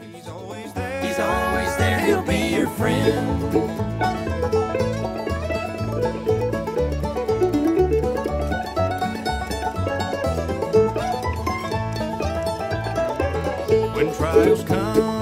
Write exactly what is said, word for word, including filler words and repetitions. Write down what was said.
He's always there. He's always there. He'll be your friend. When trials come